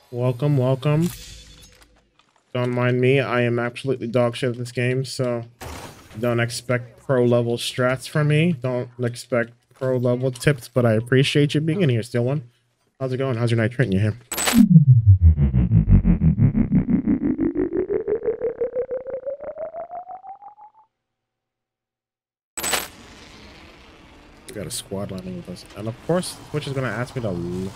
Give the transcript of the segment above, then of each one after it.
Welcome, welcome. Don't mind me. I am absolutely dog shit at this game, so don't expect pro level strats from me. Don't expect pro level tips, but I appreciate you being in here, still one. How's it going? How's your night treating you here? We got a squad landing with us. And of course, Twitch is gonna ask me to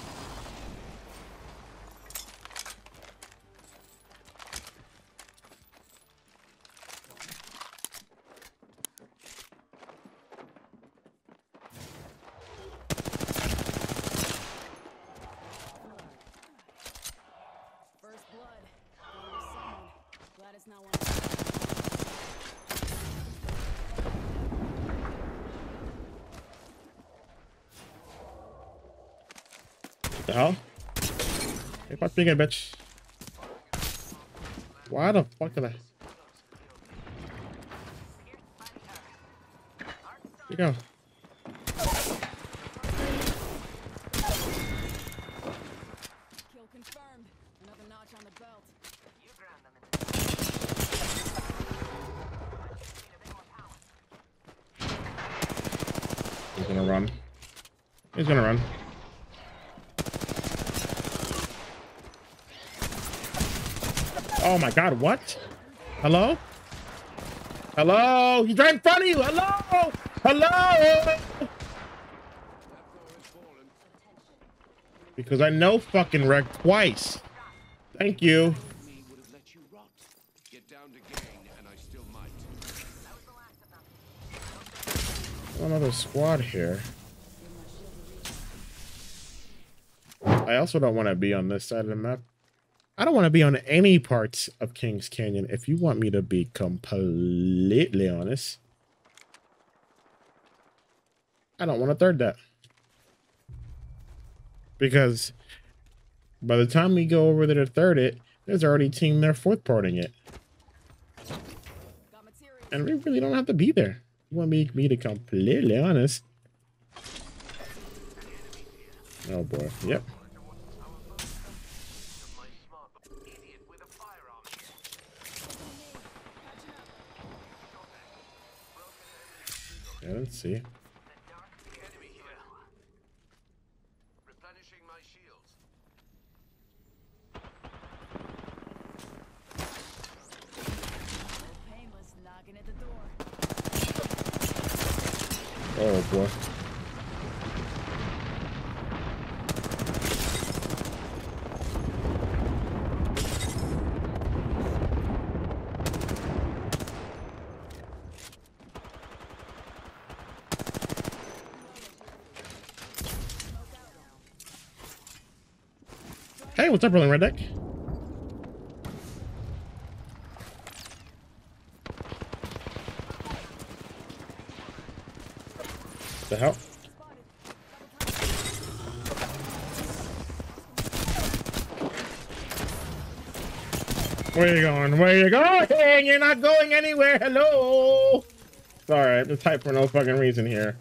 the hell? Hey, fuck me again, bitch. Why the fuck did I? Here you go. Kill confirmed. Another notch on the belt. He's gonna run. He's gonna run. Oh my god, what? Hello? Hello? He's right in front of you! Hello? Hello? Because I know fucking wreck twice. Thank you. Another squad here. I also don't want to be on this side of the map. I don't want to be on any parts of Kings Canyon, if you want me to be completely honest. I don't want to third that. Because by the time we go over there to third it, there's already a team there fourth parting it. And we really don't have to be there. You want me to be completely honest. Oh boy, yep. Yeah, let's see. Oh boy. Hey, what's up, Rolling Red Deck? What the hell? Where you going? Where you going? You're not going anywhere. Hello. Sorry, I have to type for no fucking reason here.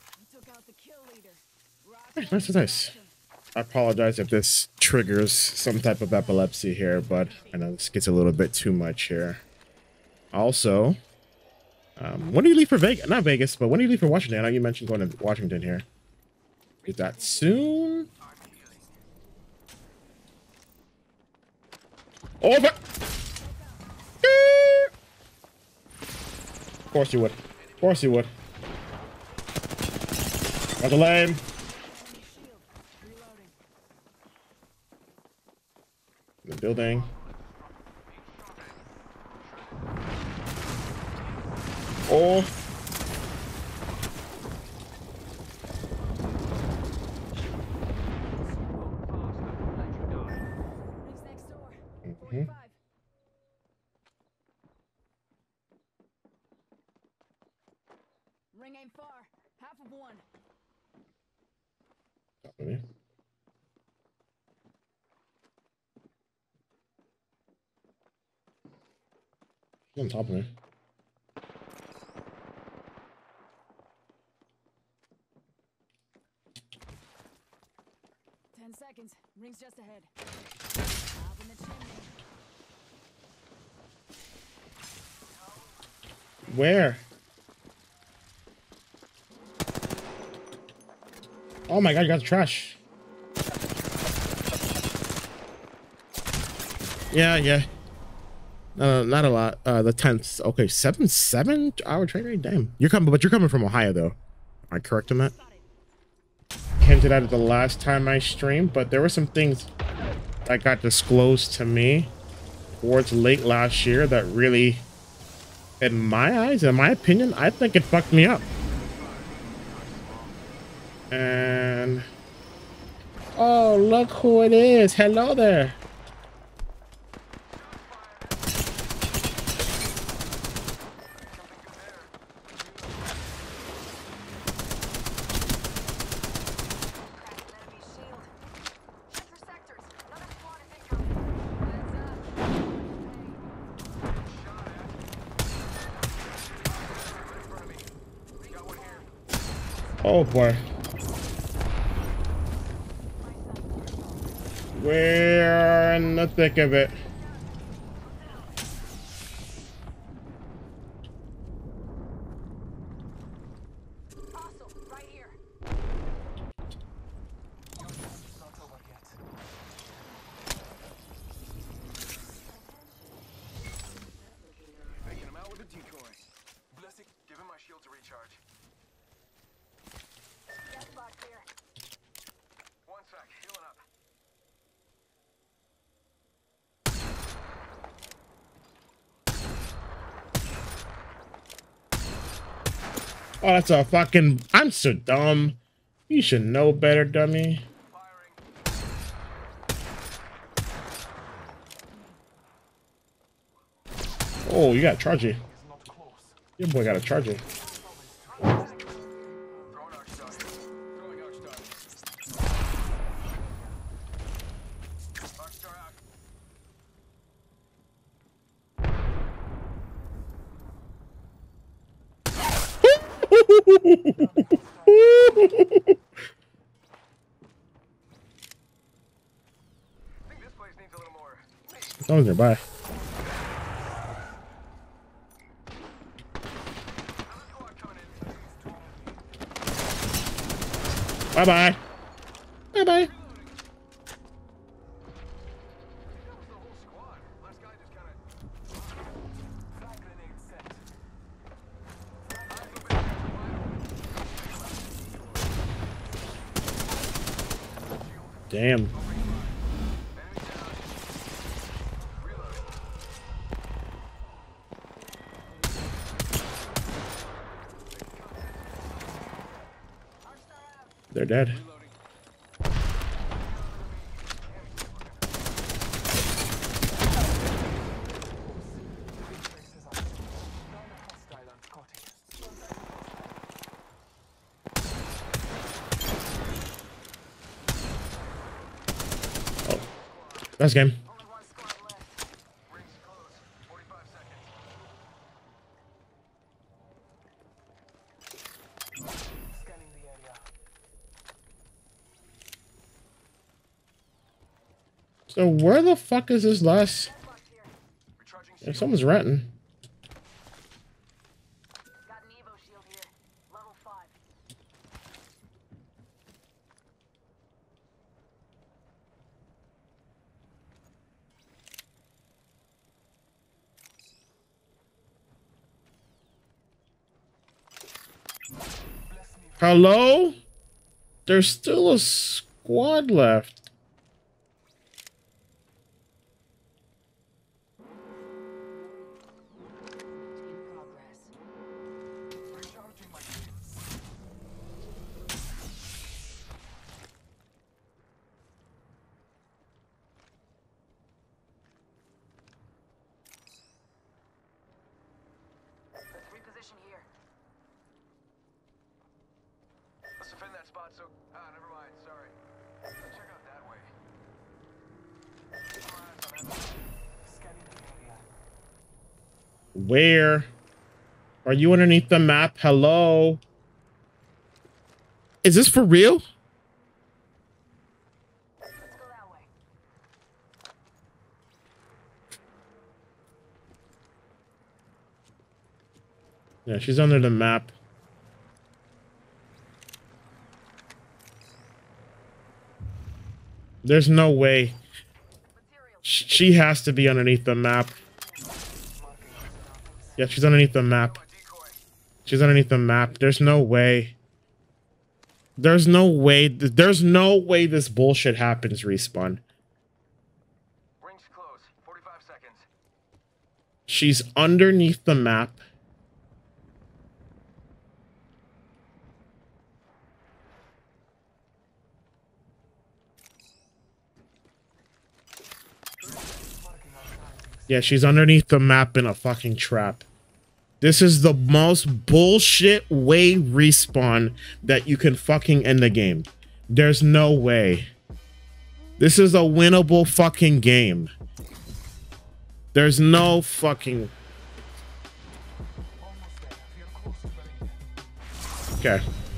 Nice, nice. I apologize if this triggers some type of epilepsy here, but I know this gets a little bit too much here. Also, when do you leave for Vegas? Not Vegas, but when do you leave for Washington? I know you mentioned going to Washington here. Is that soon? Over. Of course you would. Of course you would. That's a lame. The building. Oh. Mm-hmm. Ring ain't far. Half of one. Top of me. He's on top of me. 10 seconds. Ring's just ahead. in the chimney. Where? Oh my god, you got the trash. Yeah, yeah. Not a lot. The 10th. Okay, 7 hour train ride. Damn. You're coming from Ohio though. Am I correct on that? Hinted at it the last time I streamed, but there were some things that got disclosed to me towards late last year that really, in my eyes, in my opinion, I think it fucked me up. And oh, look who it is. Hello there. Oh boy. We're in the thick of it. Oh, that's a fucking... I'm so dumb. You should know better, dummy. Oh, you got a charger. Your boy got a charger. Someone's nearby. Bye-bye. Bye-bye. Damn. They're dead. Oh, that's game. So where the fuck is this last? If someone's renting. Got an Evo shield here. Level 5. Hello? There's still a squad left. Reposition here. Let's defend that spot, so... never mind, sorry. Check out that way. Scanning the area. Where? Are you underneath the map? Hello? Is this for real? Let's go that way. Yeah, she's under the map. There's no way. She has to be underneath the map. Yeah, she's underneath the map. She's underneath the map. There's no way. There's no way. There's no way this bullshit happens, Respawn. Ring's close. 45 seconds. She's underneath the map. Yeah, she's underneath the map in a fucking trap. This is the most bullshit way, Respawn, that you can fucking end the game. There's no way. This is a winnable fucking game. There's no fucking... Okay.